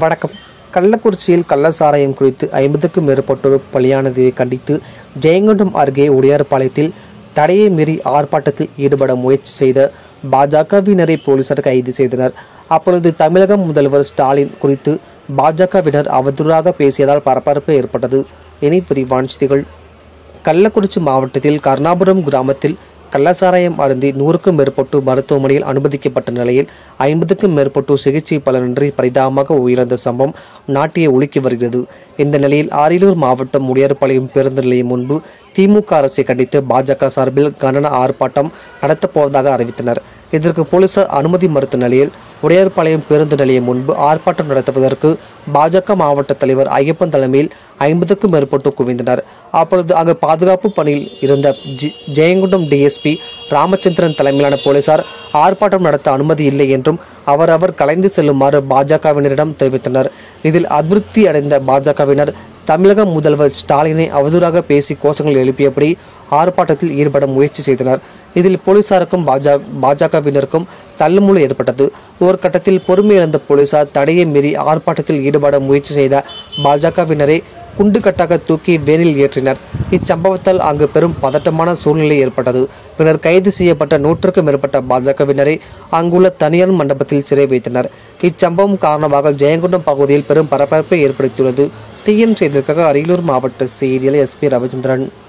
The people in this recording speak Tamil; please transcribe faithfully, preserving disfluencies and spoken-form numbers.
வணக்கம். கள்ளக்குறிச்சியில் கள்ளசாராயம் குறித்து ஐம்பதுக்கும் மேற்பட்டோர் பலியானதை கண்டித்து ஜெயங்கொண்டம் அருகே உடையார்பாளையத்தில் தடையை மீறி ஆர்ப்பாட்டத்தில் ஈடுபட முயற்சி செய்த பாஜகவினரை போலீசார் கைது செய்தனர். அப்பொழுது தமிழக முதல்வர் ஸ்டாலின் குறித்து பாஜகவினர் அவதூறாக பேசியதால் பரபரப்பு ஏற்பட்டது. இனி விரிவான செய்திகள். கள்ளக்குறிச்சி மாவட்டத்தில் கர்ணாபுரம் கிராமத்தில் கள்ளசாராயம் அருந்தி நூறுக்கும் மேற்பட்டோர் மருத்துவமனையில் அனுமதிக்கப்பட்ட நிலையில் ஐம்பதுக்கும் மேற்பட்டோர் சிகிச்சை பலனின்றி பரிதாபமாக உயிரிழந்த சம்பவம் நாட்டியை உலுக்கி வருகிறது. இந்த நிலையில் அரியலூர் மாவட்டம் உடையார்பாளையம் பேருந்து நிலையம் முன்பு திமுக அரசை கண்டித்து பாஜக சார்பில் கண்டன ஆர்ப்பாட்டம் நடத்தப்போவதாக அறிவித்தனர். இதற்கு போலீசார் அனுமதி மறுத்த நிலையில் உடையார்பாளையம் பேருந்து நிலையம் முன்பு ஆர்ப்பாட்டம் நடத்துவதற்கு பாஜக மாவட்ட தலைவர் ஐயப்பன் தலைமையில் ஐம்பதுக்கும் மேற்பட்டோர் குவிந்தனர். அப்பொழுது அங்கு பாதுகாப்பு பணியில் இருந்த ஜி ஜெயங்கொண்டம் டிஎஸ்பி ராமச்சந்திரன் தலைமையிலான போலீசார் ஆர்ப்பாட்டம் நடத்த அனுமதி இல்லை என்றும் அவரவர் கலைந்து செல்லுமாறு பாஜகவினரிடம் தெரிவித்தனர். இதில் அதிருப்தி அடைந்த பாஜகவினர் தமிழக முதல்வர் ஸ்டாலினை அவதூறாக பேசி கோஷங்கள் எழுப்பியபடி ஆர்ப்பாட்டத்தில் ஈடுபட முயற்சி செய்தனர். இதில் போலீசாருக்கும் பாஜக பாஜகவினருக்கும் தள்ளுமுள்ளு ஏற்பட்டது. ஒரு கட்டத்தில் பொறுமையிழந்த போலீசார் தடையை மீறி ஆர்ப்பாட்டத்தில் ஈடுபட முயற்சி செய்த பாஜகவினரை குண்டுகட்டாக தூக்கி வேனில் ஏற்றினர். இச்சம்பவத்தால் அங்கு பெரும் பதட்டமான சூழ்நிலை ஏற்பட்டது. பின்னர் கைது செய்யப்பட்ட நூற்றுக்கும் மேற்பட்ட பாஜகவினரை அங்குள்ள தனியார் மண்டபத்தில் சிறை வைத்தனர். இச்சம்பவம் காரணமாக ஜெயங்கொண்டம் பகுதியில் பெரும் பரபரப்பை ஏற்படுத்தியுள்ளது. டிஎன் செய்திகளுக்காக அரியலூர் மாவட்ட செய்தியாளர் எஸ் பி ரவிச்சந்திரன்.